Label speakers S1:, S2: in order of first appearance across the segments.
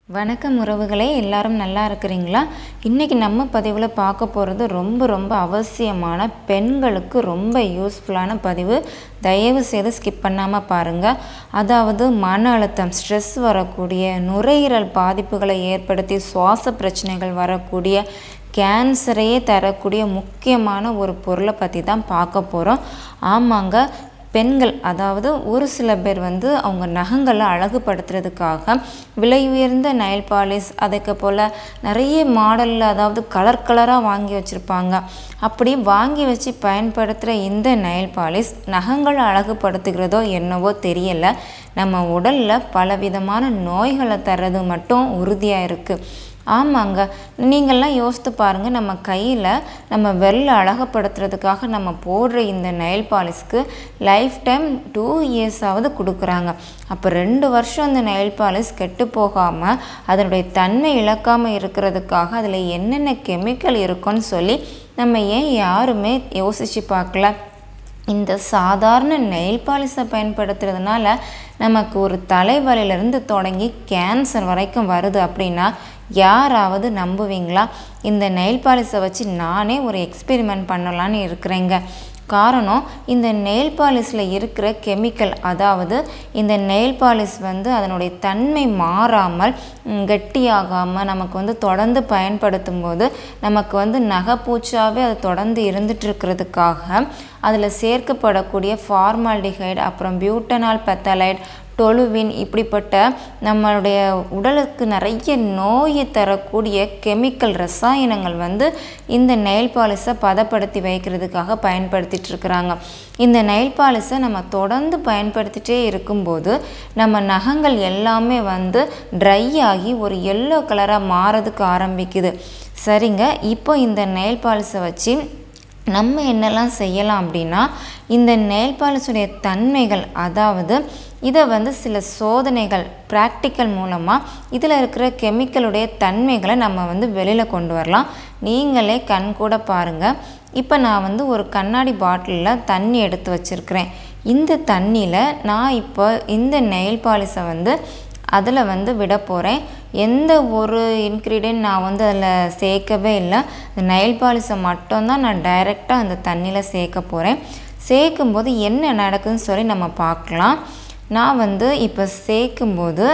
S1: வணக்கம் உறவுகளே, எல்லாரும் நல்லா இருக்கிறீங்களா? இன்றைக்கி நம்ம பதிவில் பார்க்க போகிறது ரொம்ப அவசியமான பெண்களுக்கு ரொம்ப யூஸ்ஃபுல்லான பதிவு. தயவு செய்து ஸ்கிப் பண்ணாமல் பாருங்கள். அதாவது மன அழுத்தம், ஸ்ட்ரெஸ் வரக்கூடிய, நுரையீரல் பாதிப்புகளை ஏற்படுத்தி சுவாச பிரச்சனைகள் வரக்கூடிய, கேன்சரையே தரக்கூடிய முக்கியமான ஒரு பொருளை பற்றி தான் பார்க்க போகிறோம். ஆமாங்க, பெண்கள், அதாவது ஒரு சில பேர் அவங்க நகங்களை அழகுபடுத்துறதுக்காக விலை உயர்ந்த நெயில் பாலிஷ், அதுக்கு போல் நிறைய மாடலில், அதாவது கலராக வாங்கி வச்சுருப்பாங்க. அப்படி வாங்கி வச்சு பயன்படுத்துகிற இந்த நெயில் பாலிஷ் நகங்களை அழகுபடுத்துகிறதோ என்னவோ தெரியலை, நம்ம உடலில் பலவிதமான நோய்களை தர்றது மட்டும் உறுதியாக இருக்குது. ஆமாங்க, நீங்கள்லாம் யோசித்து பாருங்கள். நம்ம கையில் நம்ம வெள்ளை அழகுபடுத்துறதுக்காக நம்ம போடுற இந்த நெயில் பாலிஷ்க்கு லைஃப் டைம் 2 இயர்ஸாவது கொடுக்குறாங்க. அப்போ 2 வருஷம் அந்த நெயில் பாலிஷ் கெட்டு போகாமல் அதனுடைய தன்மை இழக்காமல் இருக்கிறதுக்காக அதில் என்னென்ன கெமிக்கல் இருக்குன்னு சொல்லி நம்ம ஏன் யாருமே யோசித்து பார்க்கல? இந்த சாதாரண நெயில் பாலிஷை பயன்படுத்துறதுனால நமக்கு ஒரு தலைவலியிலிருந்து தொடங்கி கேன்சர் வரைக்கும் வருது அப்படின்னா யாராவது நம்புவீங்களா? இந்த நெயில் பாலிஷை வச்சு நானே ஒரு எக்ஸ்பெரிமெண்ட் பண்ணலான்னு இருக்கிறேங்க. காரணம், இந்த நெயில் பாலிஷில் இருக்கிற கெமிக்கல், அதாவது இந்த நெயில் பாலிஷ் அதனுடைய தன்மை மாறாமல் கெட்டியாகாமல் நமக்கு தொடர்ந்து பயன்படுத்தும் போது நமக்கு நகைப்பூச்சாவே அது தொடர்ந்து இருந்துட்டு இருக்கிறதுக்காக அதில் சேர்க்கப்படக்கூடிய ஃபார்மால்டிஹைடு, அப்புறம் பியூட்டனால் பெத்தலைட், டொலுவின், இப்படிப்பட்ட நம்மளுடைய உடலுக்கு நிறைய நோயை தரக்கூடிய கெமிக்கல் ரசாயனங்கள் இந்த நெயில் பாலிஷை பதப்படுத்தி வைக்கிறதுக்காக பயன்படுத்திட்டு இருக்கிறாங்க. இந்த நெயில் பாலிஷை நம்ம தொடர்ந்து பயன்படுத்திகிட்டே இருக்கும்போது நம்ம நகங்கள் எல்லாமே ட்ரை ஆகி ஒரு எல்லோ கலராக மாறதுக்கு ஆரம்பிக்குது. சரிங்க, இப்போ இந்த நெயில் பாலிஷை வச்சு நம்ம என்னெல்லாம் செய்யலாம் அப்படின்னா, இந்த நெயில் பாலிஷுடைய தன்மைகள், அதாவது இதை சில சோதனைகள், ப்ராக்டிக்கல் மூலமாக இதில் இருக்கிற கெமிக்கலுடைய தன்மைகளை நம்ம வெளியில் கொண்டு வரலாம். நீங்களே கண் கூட பாருங்கள். இப்போ நான் ஒரு கண்ணாடி பாட்டிலில் தண்ணி எடுத்து வச்சுருக்கிறேன். இந்த தண்ணியில் நான் இப்போ இந்த நெயில் பாலிஷை அதில் விட போகிறேன். எந்த ஒரு இன்க்ரீடியன்ட் நான் அதில் சேர்க்கவே இல்லை. இந்த நெயில் பாலிஷை மட்டும்தான் நான் டைரெக்டாக அந்த தண்ணியில் சேர்க்க போகிறேன். சேர்க்கும்போது என்ன நடக்குதுன்னு சொல்லி நம்ம பார்க்கலாம். நான் இப்போ சேர்க்கும்போது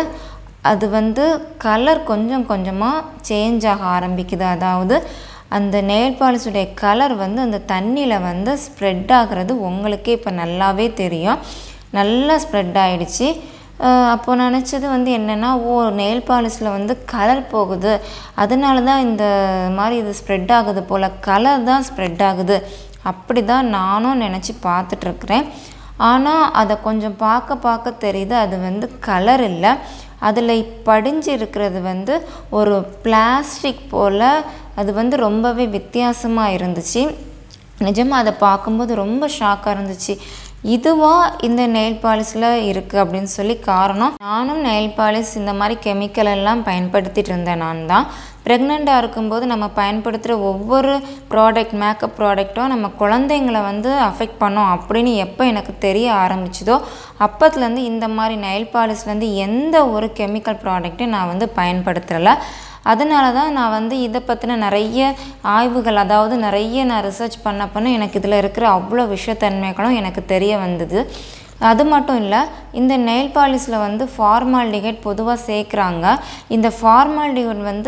S1: அது கலர் கொஞ்சம் கொஞ்சமாக சேஞ்ச் ஆக ஆரம்பிக்குது. அதாவது அந்த நெயில் பாலிஷுடைய கலர் அந்த தண்ணியில் ஸ்ப்ரெட் ஆகிறது உங்களுக்கே இப்போ நல்லாவே தெரியும். நல்லா ஸ்ப்ரெட் ஆகிடுச்சு. அப்போது நினச்சது என்னென்னா, நெயில் பாலிஷில் கலர் போகுது, அதனால தான் இந்த மாதிரி இது ஸ்ப்ரெட் ஆகுது போல், கலர் தான் ஸ்ப்ரெட் ஆகுது, அப்படி தான் நானும் நினச்சி பார்த்துட்ருக்குறேன். ஆனால் அதை கொஞ்சம் பார்க்க தெரியுது, அது கலர் இல்லை, அதில் படிஞ்சு இருக்கிறது ஒரு பிளாஸ்டிக் போல். அது ரொம்பவே வித்தியாசமாக இருந்துச்சு. நிஜமாக அதை பார்க்கும்போது ரொம்ப ஷாக்காக இருந்துச்சு. இதுவா இந்த நெயில் பாலிஷில் இருக்குது அப்படின்னு சொல்லி. காரணம், நானும் நெயில் பாலிஷ் இந்த மாதிரி கெமிக்கல் எல்லாம் பயன்படுத்திகிட்டு இருந்தேன். நான் தான் ப்ரெக்னெண்ட்டாக இருக்கும்போது நம்ம பயன்படுத்துகிற ஒவ்வொரு ப்ராடக்ட், மேக்கப் ப்ராடக்ட்டும் நம்ம குழந்தைங்களை அஃபெக்ட் பண்ணோம் அப்படின்னு எப்போ எனக்கு தெரிய ஆரம்பிச்சதோ அப்போத்துலேருந்து இந்த மாதிரி நெயில் பாலிஷ்லேருந்து எந்த ஒரு கெமிக்கல் ப்ராடக்ட்டையும் நான் பயன்படுத்தலை. அதனால தான் நான் இதை பற்றின நிறைய ஆய்வுகள், அதாவது நிறைய நான் ரிசர்ச் பண்ண எனக்கு இதில் இருக்கிற அவ்வளோ விஷத்தன்மைகளும் எனக்கு தெரிய வந்தது. அது மட்டும் இல்லை, இந்த நெயில் பாலிஷில் ஃபார்மால்டிஹைட் பொதுவாக சேர்க்குறாங்க. இந்த ஃபார்மால்டிஹைட்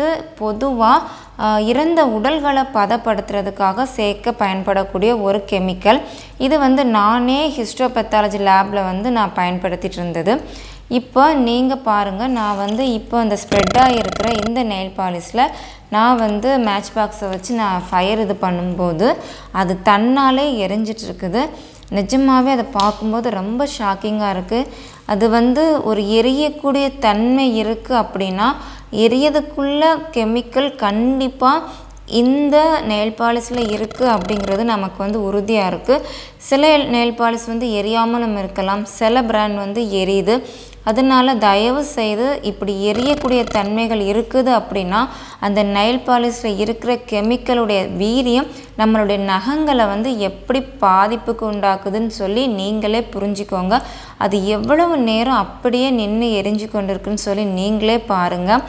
S1: பொதுவாக இறந்த உடல்களை பதப்படுத்துறதுக்காக சேர்க்க பயன்படக்கூடிய ஒரு கெமிக்கல். இது நானே ஹிஸ்டோபெத்தாலஜி லேபில் நான் பயன்படுத்திகிட்டு இருந்தது. இப்போ நீங்கள் பாருங்கள், நான் இப்போ அந்த ஸ்ப்ரெட்டாக இருக்கிற இந்த நெயில் பாலிஷில் நான் மேட்ச் பாக்ஸை வச்சு நான் ஃபயர் இது பண்ணும்போது அது தன்னாலே எரிஞ்சிட்ருக்குது. நிஜமாகவே அதை பார்க்கும்போது ரொம்ப ஷாக்கிங்காக இருக்குது. அது ஒரு எரியக்கூடிய தன்மை இருக்குது அப்படின்னா எரியதுக்குள்ள கெமிக்கல் கண்டிப்பாக இந்த நெயில் பாலிஷில் இருக்குது அப்படிங்கிறது நமக்கு உறுதியாக இருக்குது. சில நெயில் பாலிஷ் எரியாமலும் இருக்கலாம், சில பிராண்ட் எரியுது. அதனால தயவு செய்து இப்படி எரியக்கூடிய தன்மைகள் இருக்குது அப்படின்னா அந்த நெயில் பாலிஷில் இருக்கிற கெமிக்கலுடைய வீரியம் நம்மளுடைய நகங்களை எப்படி பாதிப்புக்கு உண்டாக்குதுன்னு சொல்லி நீங்களே புரிஞ்சுக்கோங்க. அது எவ்வளவு நேரம் அப்படியே நின்று எரிஞ்சு கொண்டிருக்குன்னு சொல்லி நீங்களே பாருங்கள்.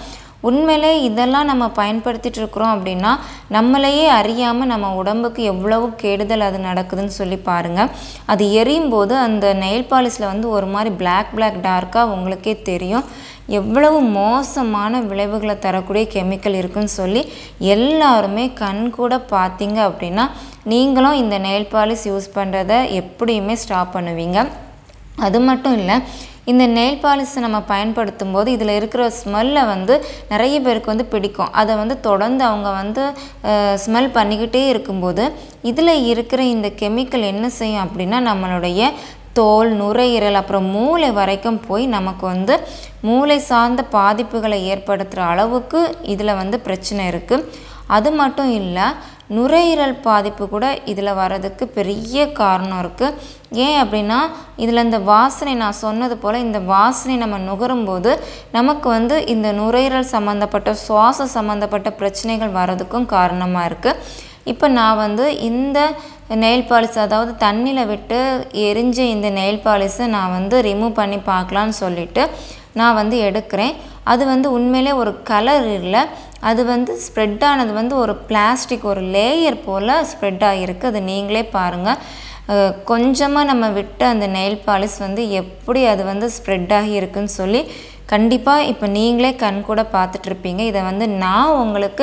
S1: உண்மையிலே இதெல்லாம் நம்ம பயன்படுத்திட்டு இருக்கிறோம் அப்படின்னா நம்மளையே அறியாமல் நம்ம உடம்புக்கு எவ்வளவு கெடுதல் அது நடக்குதுன்னு சொல்லி பாருங்கள். அது எரியும் போது அந்த நெயில் பாலிஷில் வந்து ஒரு மாதிரி பிளாக் டார்க்காக உங்களுக்கே தெரியும் எவ்வளவு மோசமான விளைவுகளை தரக்கூடிய கெமிக்கல் இருக்குன்னு சொல்லி எல்லாருமே கண் கூட பார்த்தீங்க அப்படின்னா நீங்களும் இந்த நெயில் பாலிஷ் யூஸ் பண்ணுறதை எப்படியுமே ஸ்டாப் பண்ணுவீங்க. அது மட்டும் இல்லை, இந்த நெயில் பாலிஷை நம்ம பயன்படுத்தும் போது இதில் இருக்கிற ஸ்மெல்லை வந்து நிறைய பேருக்கு வந்து பிடிக்கும். அதை வந்து தொடர்ந்து அவங்க வந்து ஸ்மெல் பண்ணிக்கிட்டே இருக்கும்போது இதில் இருக்கிற இந்த கெமிக்கல் என்ன செய்யும் அப்படின்னா நம்மளுடைய தோல், நுரையீரல், அப்புறம் மூளை வரைக்கும் போய் நமக்கு வந்து மூளை சார்ந்த பாதிப்புகளை ஏற்படுத்துகிற அளவுக்கு இதில் வந்து பிரச்சனை இருக்குது. அது மட்டும் இல்லை, நுரையீரல் பாதிப்பு கூட இதில் வர்றதுக்கு பெரிய காரணம் இருக்குது. ஏன் அப்படின்னா இதில் இந்த வாசனை, நான் சொன்னது போல் இந்த வாசனை நம்ம நுகரும்போது நமக்கு வந்து இந்த நுரையீரல் சம்மந்தப்பட்ட சுவாச சம்மந்தப்பட்ட பிரச்சனைகள் வர்றதுக்கும் காரணமாக இருக்குது. இப்போ நான் வந்து இந்த நெயில் பாலிஷ், அதாவது தண்ணியில் விட்டு எரிஞ்ச இந்த நெயில் பாலிஷை நான் வந்து ரிமூவ் பண்ணி பார்க்கலான்னு சொல்லிவிட்டு நான் வந்து எடுக்கிறேன். அது வந்து உண்மையிலே ஒரு கலர் இல்லை, அது வந்து ஸ்ப்ரெட் ஆனது வந்து ஒரு பிளாஸ்டிக் ஒரு லேயர் போல் ஸ்ப்ரெட் ஆகிருக்கு. அது நீங்களே பாருங்கள். கொஞ்சமாக நம்ம விட்ட அந்த நெயில் பாலிஷ் வந்து எப்படி அது வந்து ஸ்ப்ரெட் ஆகி இருக்குன்னு சொல்லி கண்டிப்பாக இப்போ நீங்களே கண் கூட பார்த்துட்ருப்பீங்க. இதை வந்து நான் உங்களுக்கு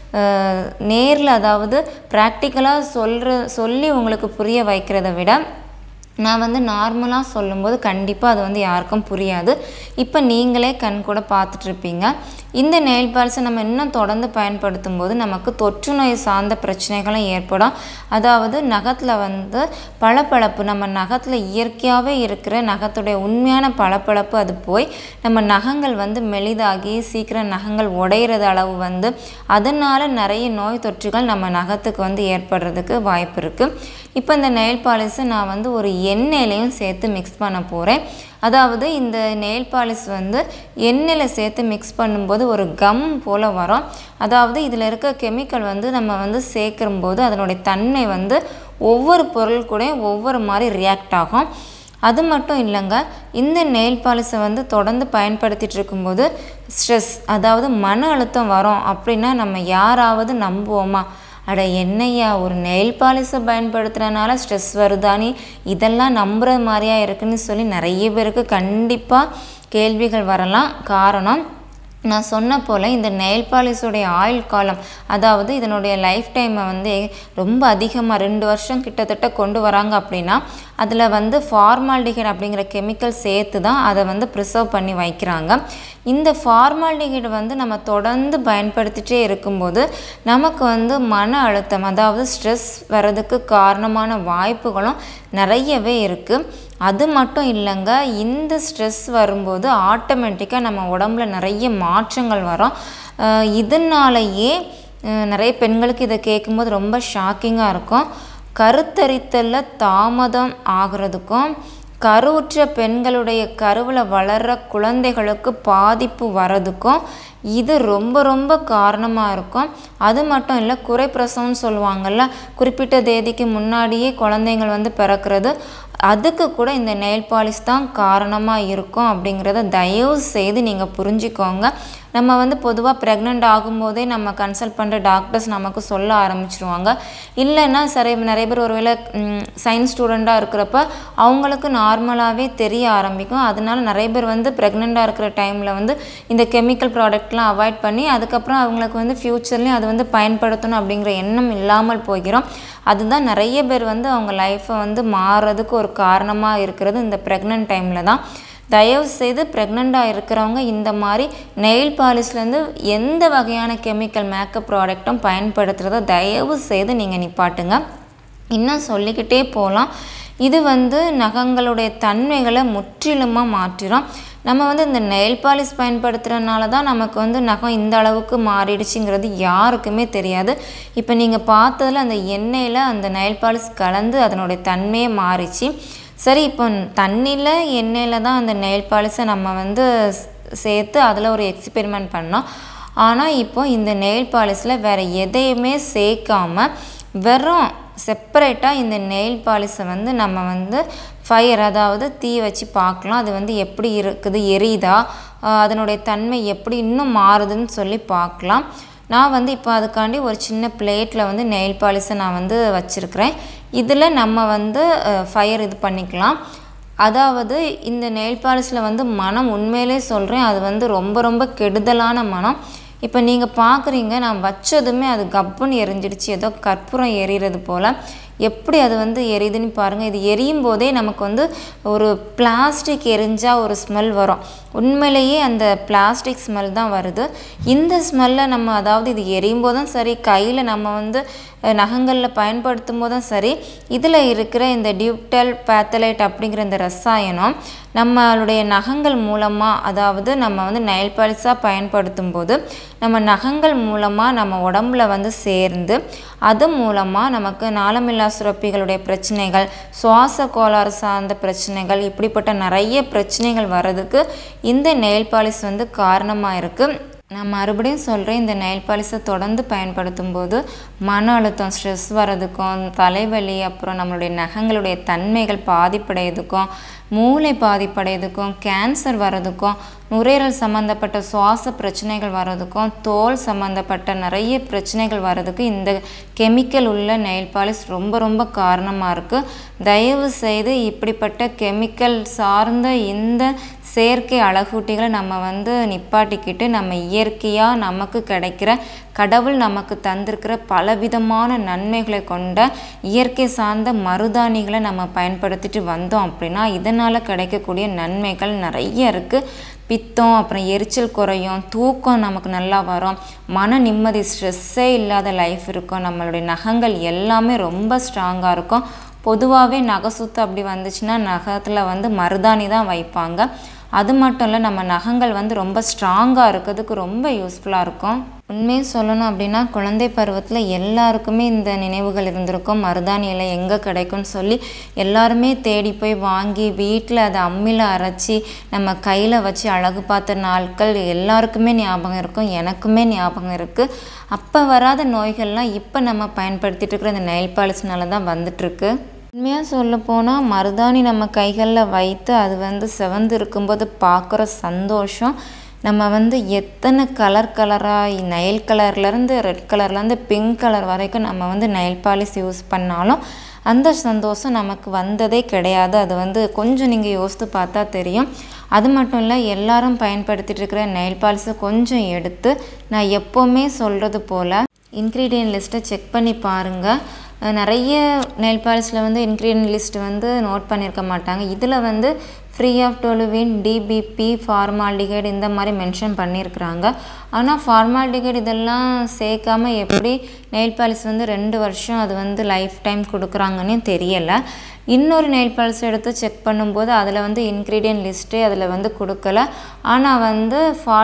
S1: நேரில், அதாவது ப்ராக்டிக்கலாக சொல்லி உங்களுக்கு புரிய வைக்கிறத விட நான் வந்து நார்மலாக சொல்லும்போது கண்டிப்பாக அது வந்து யாருக்கும் புரியாது. இப்போ நீங்களே கண் கூட பார்த்துட்ருப்பீங்க. இந்த நெயில் பாலிஷை நம்ம இன்னும் தொடர்ந்து பயன்படுத்தும் போது நமக்கு தொற்று நோய் சார்ந்த பிரச்சனைகளும் ஏற்படும். அதாவது நகத்தில் வந்து பளபளப்பு, நம்ம நகத்தில் இயற்கையாகவே இருக்கிற நகத்துடைய உண்மையான பளபளப்பு அது போய் நம்ம நகங்கள் வந்து மெலிதாகி சீக்கிரம் நகங்கள் உடையிறது அளவு வந்து அதனால் நிறைய நோய் தொற்றுகள் நம்ம நகத்துக்கு வந்து ஏற்படுறதுக்கு வாய்ப்பு இருக்குது. இப்போ இந்த நெயில் பாலிஷை நான் வந்து ஒரு எண்ணெயிலையும் சேர்த்து மிக்ஸ் பண்ண போகிறேன். அதாவது இந்த நெயில் பாலிஷ் வந்து எண்ணெயில் சேர்த்து மிக்ஸ் பண்ணும்போது ஒரு கம் போல் வரும். அதாவது இதில் இருக்க கெமிக்கல் வந்து நம்ம வந்து சேர்க்கும்போது அதனுடைய தன்மை வந்து ஒவ்வொரு பொருள் கூட ஒவ்வொரு மாதிரி ரியாக்ட் ஆகும். அது மட்டும் இல்லைங்க, இந்த நெயில் பாலிஷை வந்து தொடர்ந்து பயன்படுத்திகிட்டு இருக்கும்போது ஸ்ட்ரெஸ், அதாவது மன அழுத்தம் வரும் அப்படின்னா நம்ம யாராவது நம்புவோமா? அட என்னையா ஒரு நெயில் பாலிஷை பயன்படுத்துகிறனால ஸ்ட்ரெஸ் வருதானே, இதெல்லாம் நம்புகிற மாதிரியா இருக்குன்னு சொல்லி நிறைய பேருக்கு கண்டிப்பாக கேள்விகள் வரலாம். காரணம் நான் சொன்ன போல் இந்த நெயில் பாலிஷோடைய ஆயுள் காலம், அதாவது இதனுடைய லைஃப் டைமை வந்து ரொம்ப அதிகமாக 2 வருஷம் கிட்டத்தட்ட கொண்டு வராங்க. அப்படின்னா அதில் வந்து ஃபார்மால்டிஹைட் அப்படிங்கிற கெமிக்கல் சேர்த்து தான் அதை வந்து ப்ரிசர்வ் பண்ணி வைக்கிறாங்க. இந்த ஃபார்மால்டிஹைட் வந்து நம்ம தொடர்ந்து பயன்படுத்திகிட்டே இருக்கும்போது நமக்கு வந்து மன அழுத்தம், அதாவது ஸ்ட்ரெஸ் வர்றதுக்கு காரணமான வாய்ப்புகளும் நிறையவே இருக்குது. அது மட்டும் இல்லைங்க, இந்த ஸ்ட்ரெஸ் வரும்போது ஆட்டோமேட்டிக்காக நம்ம உடம்புல நிறைய மாற்றங்கள் வரும். இதனாலேயே நிறைய பெண்களுக்கு இதை கேட்கும்போது ரொம்ப ஷாக்கிங்காக இருக்கும். கருத்தரித்தலில் தாமதம் ஆகிறதுக்கும் கருவுற்ற பெண்களுடைய கருவில் வளர்கிற குழந்தைகளுக்கு பாதிப்பு வர்றதுக்கும் இது ரொம்ப ரொம்ப காரணமாக இருக்கும். அது மட்டும் இல்லை, குறைப்பிரசவம்னு சொல்லுவாங்கள்ல, குறிப்பிட்ட தேதிக்கு முன்னாடியே குழந்தைங்கள் வந்து பிறக்கிறது, அதுக்கு கூட இந்த நெயில் பாலிஷ் தான் காரணமாக இருக்கும் அப்படிங்கிறத தயவு செய்து நீங்கள் புரிஞ்சுக்கோங்க. நம்ம வந்து பொதுவாக ப்ரெக்னென்ட் ஆகும்போதே நம்ம கன்சல்ட் பண்ணுற டாக்டர்ஸ் நமக்கு சொல்ல ஆரம்பிச்சிருவாங்க. இல்லைன்னா நிறைய பேர் ஒருவேளை சயின்ஸ் ஸ்டூடெண்ட்டாக இருக்கிறப்ப அவங்களுக்கு நார்மலாகவே தெரிய ஆரம்பிக்கும். அதனால நிறைய பேர் வந்து ப்ரெக்னெண்ட்டாக இருக்கிற டைமில் வந்து இந்த கெமிக்கல் ப்ராடக்ட்லாம் அவாய்ட் பண்ணி அதுக்கப்புறம் அவங்களுக்கு வந்து ஃப்யூச்சர்லேயும் அது வந்து பயன்படுத்தணும் அப்படிங்கிற எண்ணம் இல்லாமல் போகிறோம். அதுதான் நிறைய பேர் வந்து அவங்க லைஃப்பை வந்து மாறுறதுக்கு ஒரு காரணமாக இருக்கிறது இந்த ப்ரெக்னென்ட் டைமில் தான். தயவு செய்து ப்ரெக்னெண்ட்டாக இருக்கிறவங்க இந்த மாதிரி நெயில் பாலிஷ்லேருந்து எந்த வகையான கெமிக்கல் மேக்கப் ப்ராடக்ட்டும் பயன்படுத்துகிறத தயவு செய்து நீங்கள் நிப்பாட்டுங்க. இன்னும் சொல்லிக்கிட்டே போகலாம். இது வந்து நகங்களுடைய தன்மைகளை முற்றிலுமாக மாற்றிடும். நம்ம வந்து இந்த நெயில் பாலிஷ் பயன்படுத்துகிறனால தான் நமக்கு வந்து நகம் இந்த அளவுக்கு மாறிடுச்சுங்கிறது யாருக்குமே தெரியாது. இப்போ நீங்கள் பார்த்ததில் அந்த எண்ணெயில் அந்த நெயில் பாலிஷ் கலந்து அதனுடைய தன்மையே மாறிச்சு. சரி, இப்போ தண்ணியில் எண்ணெயில் தான் அந்த நெயில் பாலிஷை நம்ம வந்து சேர்த்து அதில் ஒரு எக்ஸ்பெரிமெண்ட் பண்ணோம். ஆனால் இப்போ இந்த நெயில் பாலிஷில் வேறு எதையுமே சேர்க்காமல் வெறும் செப்பரேட்டாக இந்த நெயில் பாலிஷை வந்து நம்ம வந்து ஃபயர், அதாவது தீ வச்சு பார்க்கலாம். அது வந்து எப்படி இருக்குது, எரியுதா, அதனுடைய தன்மை எப்படி இன்னும் மாறுதுன்னு சொல்லி பார்க்கலாம். நான் வந்து இப்போ அதுக்காண்டி ஒரு சின்ன பிளேட்டில் வந்து நெயில் பாலிஷை நான் வந்து வச்சுருக்கிறேன். இதில் நம்ம வந்து ஃபயர் இது பண்ணிக்கலாம். அதாவது இந்த நெயில் பாலிஷில் வந்து மனம் உண்மையிலே சொல்கிறேன், அது வந்து ரொம்ப ரொம்ப கெடுதலான மனம். இப்போ நீங்கள் பார்க்குறீங்க, நான் வச்சதுமே அது கப்புன்னு எரிஞ்சிடுச்சு, ஏதோ கற்பூரம் எரிகிறது போல். எப்படி அது வந்து எரியுதுன்னு பாருங்கள். இது எரியும் போதே நமக்கு வந்து ஒரு பிளாஸ்டிக் எரிஞ்சால் ஒரு ஸ்மெல் வரும். உண்மையிலேயே அந்த பிளாஸ்டிக் ஸ்மெல் தான் வருது. இந்த ஸ்மெல்லை நம்ம அதாவது இது எரியும் போதும் சரி, கையில் நம்ம வந்து நகங்களில் பயன்படுத்தும் போதும் சரி, இதில் இருக்கிற இந்த டியூப்டல் பேத்தலைட் அப்படிங்கிற இந்த ரசாயனம் நம்மளுடைய நகங்கள் மூலமாக, அதாவது நம்ம வந்து நெயில் பாலிஷாக பயன்படுத்தும் போது நம்ம நகங்கள் மூலமாக நம்ம உடம்புல வந்து சேர்ந்து அது மூலமாக நமக்கு நாளமில்லா சுரப்பிகளுடைய பிரச்சனைகள், சுவாச கோளாறு சார்ந்த பிரச்சனைகள், இப்படிப்பட்ட நிறைய பிரச்சனைகள் வர்றதுக்கு இந்த நெயில் பாலிஷ் வந்து காரணமாக இருக்குது. நான் மறுபடியும் சொல்கிறேன், இந்த நெயில் பாலிஷை தொடர்ந்து பயன்படுத்தும் போது மன அழுத்தம், ஸ்ட்ரெஸ் வர்றதுக்கும், தலைவலி, அப்புறம் நம்மளுடைய நகங்களுடைய தன்மைகள் பாதிப்படையதுக்கும், மூளை பாதிப்படையதுக்கும், கேன்சர் வர்றதுக்கும், நுரையீரல் சம்மந்தப்பட்ட சுவாச பிரச்சனைகள் வர்றதுக்கும், தோல் சம்மந்தப்பட்ட நிறைய பிரச்சனைகள் வர்றதுக்கு இந்த கெமிக்கல் உள்ள நெயில் பாலிஷ் ரொம்ப ரொம்ப காரணமாக இருக்குது. தயவு செய்து இப்படிப்பட்ட கெமிக்கல் சார்ந்த இந்த செயற்கை அழகூட்டிகளை நம்ம வந்து நிப்பாட்டிக்கிட்டு நம்ம இயற்கையாக நமக்கு கிடைக்கிற, கடவுள் நமக்கு தந்திருக்கிற பலவிதமான நன்மைகளை கொண்ட இயற்கை சார்ந்த மருதாணிகளை நம்ம பயன்படுத்திட்டு வந்தோம் அப்படின்னா இதனால் கிடைக்கக்கூடிய நன்மைகள் நிறைய இருக்குது. பித்தம், அப்புறம் எரிச்சல் குறையும், தூக்கம் நமக்கு நல்லா வரும், மன நிம்மதி, ஸ்ட்ரெஸ்ஸே இல்லாத லைஃப் இருக்கும், நம்மளுடைய நகங்கள் எல்லாமே ரொம்ப ஸ்ட்ராங்காக இருக்கும். பொதுவாகவே நகை சுத்து அப்படி வந்துச்சுன்னா நகத்தில் வந்து மருதாணி தான் வைப்பாங்க. அது மட்டும் இல்லை, நம்ம நகங்கள் வந்து ரொம்ப ஸ்ட்ராங்காக இருக்கிறதுக்கு ரொம்ப யூஸ்ஃபுல்லாக இருக்கும். உண்மையை சொல்லணும் அப்படின்னா குழந்தை பருவத்தில் எல்லாருக்குமே இந்த நினைவுகள் இருந்திருக்கும். மருதாணி இலை எங்கே கிடைக்கும்னு சொல்லி எல்லாருமே தேடி போய் வாங்கி வீட்டில் அதை அம்மியில் அரைச்சி நம்ம கையில் வச்சு அழகு பார்த்த நாட்கள் எல்லாருக்குமே ஞாபகம் இருக்கும். எனக்குமே ஞாபகம் இருக்குது. அப்போ வராத நோய்கள்லாம் இப்போ நம்ம பயன்படுத்திட்டு இருக்கிற இந்த நெயில் பாலிஷ்னால தான் வந்துட்டுருக்கு. உண்மையாக சொல்ல போனால் மருதாணி நம்ம கைகளில் வைத்து அது வந்து செவந்து இருக்கும்போது பார்க்குற சந்தோஷம், நம்ம வந்து எத்தனை கலராக நெயில் கலர்லேருந்து ரெட் கலர்லேருந்து பிங்க் கலர் வரைக்கும் நம்ம வந்து நெயில் பாலிஷ் யூஸ் பண்ணாலும் அந்த சந்தோஷம் நமக்கு வந்ததே கிடையாது. அது வந்து கொஞ்சம் நீங்கள் யோசித்து பார்த்தா தெரியும். அது மட்டும் இல்லை, எல்லாரும் பயன்படுத்திகிட்டு இருக்கிற நெயில் பாலிஷை கொஞ்சம் எடுத்து நான் எப்போவுமே சொல்கிறது போல் இன்க்ரீடியன்ட் லிஸ்ட்டை செக் பண்ணி பாருங்கள். நிறைய நெயில் பாலிஷில் வந்து இன்க்ரீடியன்ட் லிஸ்ட் வந்து நோட் பண்ணியிருக்க மாட்டாங்க. இதில் வந்து free of toluene, DBP, formaldehyde இந்த மாதிரி மென்ஷன் பண்ணியிருக்கிறாங்க. ஆனால் ஃபார்மால்டிகைடு இதெல்லாம் சேர்க்காம எப்படி நெயில் பாலிஷ் வந்து 2 வருஷம் அது வந்து லைஃப் டைம் கொடுக்குறாங்கன்னு தெரியலை. இன்னொரு நெயில் பாலிஷ் எடுத்து செக் பண்ணும்போது அதில் வந்து இன்க்ரீடியன்ட் லிஸ்ட்டே அதில் வந்து கொடுக்கல. ஆனால் வந்து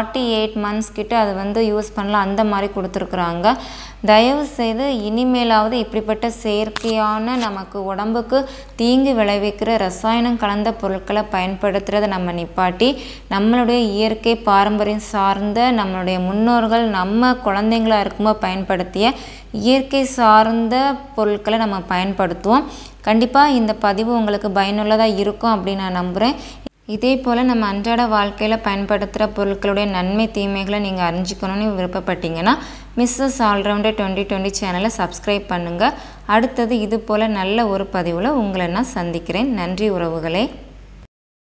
S1: 48 மந்த்ஸ் கிட்ட அது வந்து யூஸ் பண்ணலாம் அந்த மாதிரி கொடுத்துருக்குறாங்க. தயவு செய்து இனிமேலாவது இப்படிப்பட்ட செயற்கையான நமக்கு உடம்புக்கு தீங்கு விளைவிக்கிற ரசாயனம் கலந்த பொருட்களை பயன்படுத்துகிறத நம்ம நிப்பாட்டி நம்மளுடைய இயற்கை பாரம்பரியம் சார்ந்த நம்மளுடைய முன்னோர்கள் நம்ம குழந்தைங்களாக இருக்கும்போது பயன்படுத்திய இயற்கை சார்ந்த பொருட்களை நம்ம பயன்படுத்துவோம். கண்டிப்பாக இந்த பதிவு உங்களுக்கு பயனுள்ளதாக இருக்கும் அப்படின்னு நான் நம்புகிறேன். இதே போல் நம்ம அன்றாட வாழ்க்கையில் பயன்படுத்துகிற பொருட்களுடைய நன்மை தீமைகளை நீங்கள் அறிஞ்சிக்கணும்னு விருப்பப்பட்டீங்கன்னா மிஸ்ஸஸ் ஆல்ரவுண்டர் 2020 சேனலை சப்ஸ்கிரைப் பண்ணுங்கள். அடுத்தது இது போல் நல்ல ஒரு பதிவில் உங்களை நான் சந்திக்கிறேன். நன்றி உறவுகளே.